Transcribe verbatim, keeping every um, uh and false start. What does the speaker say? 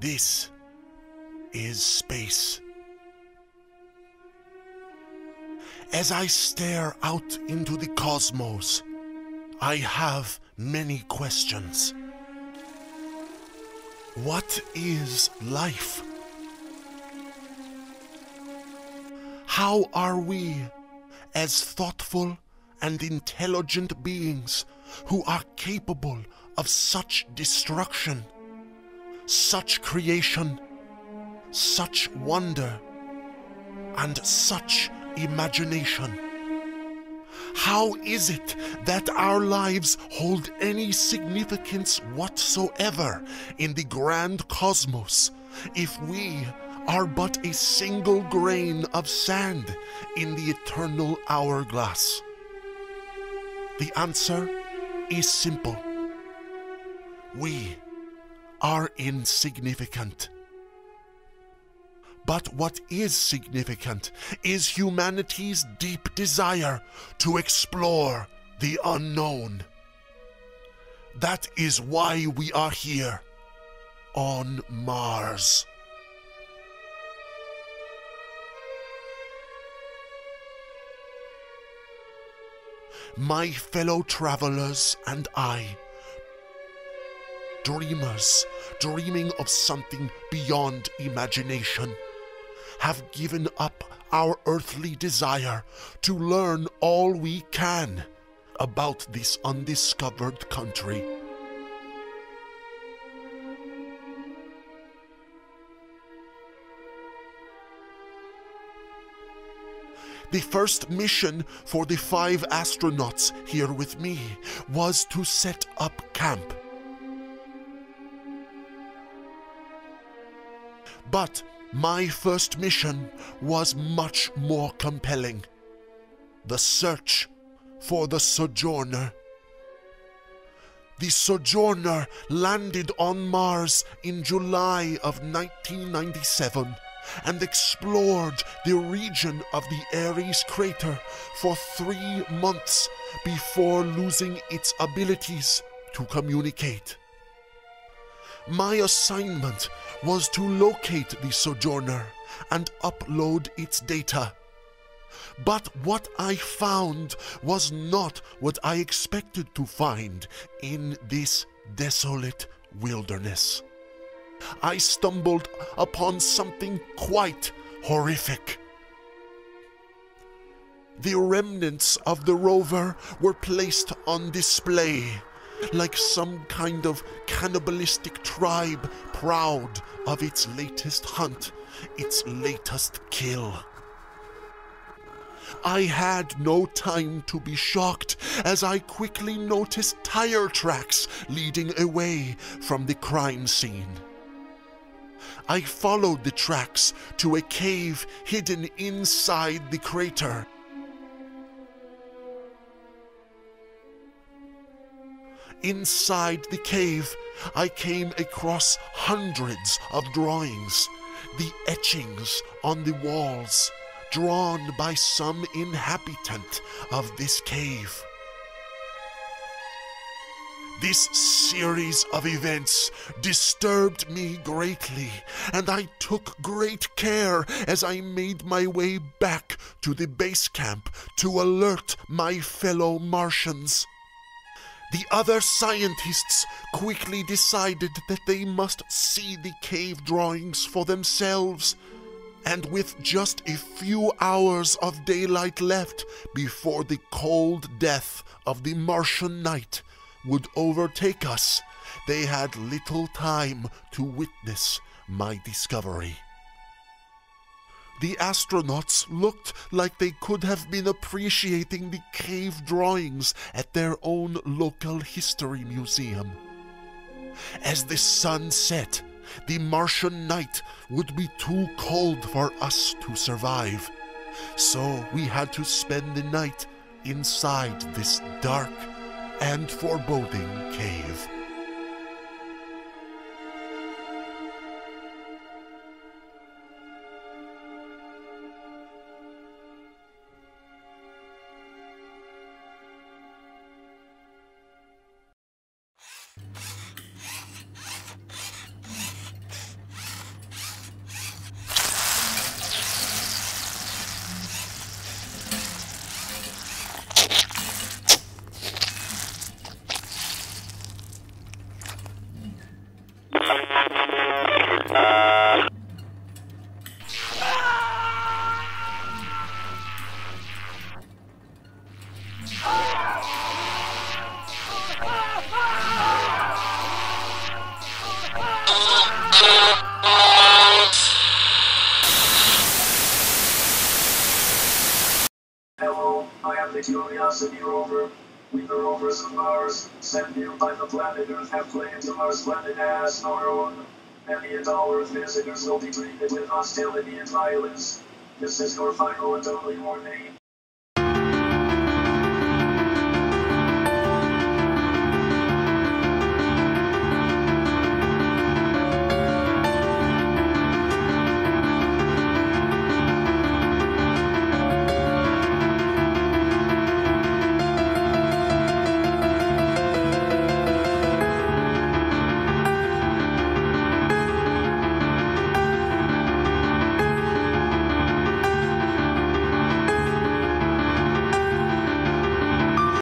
This is space. As I stare out into the cosmos, I have many questions. What is life? How are we, as thoughtful and intelligent beings who are capable of such destruction, such creation, such wonder, and such imagination? How is it that our lives hold any significance whatsoever in the grand cosmos if we are but a single grain of sand in the eternal hourglass? The answer is simple. We are insignificant. But what is significant is humanity's deep desire to explore the unknown. That is why we are here on Mars. My fellow travelers and I, dreamers dreaming of something beyond imagination, have given up our earthly desire to learn all we can about this undiscovered country. The first mission for the five astronauts here with me was to set up camp. But my first mission was much more compelling: the search for the Sojourner. The Sojourner landed on Mars in July of nineteen ninety-seven and explored the region of the Ares crater for three months before losing its abilities to communicate. My assignment was to locate the Sojourner and upload its data. But what I found was not what I expected to find in this desolate wilderness. I stumbled upon something quite horrific. The remnants of the rover were placed on display, like some kind of cannibalistic tribe proud of its latest hunt, its latest kill. I had no time to be shocked, as I quickly noticed tire tracks leading away from the crime scene. I followed the tracks to a cave hidden inside the crater. Inside the cave, I came across hundreds of drawings, the etchings on the walls, drawn by some inhabitant of this cave. This series of events disturbed me greatly, and I took great care as I made my way back to the base camp to alert my fellow Martians. The other scientists quickly decided that they must see the cave drawings for themselves, and with just a few hours of daylight left before the cold death of the Martian night would overtake us, they had little time to witness my discovery. The astronauts looked like they could have been appreciating the cave drawings at their own local history museum. As the sun set, the Martian night would be too cold for us to survive, so we had to spend the night inside this dark and foreboding cave. Hello, I am the Curiosity Rover. We the rovers of Mars, sent here by the planet Earth, have claimed to Mars planet as our own. Any and all Earth visitors will be treated with hostility and violence. This is your final and only warning.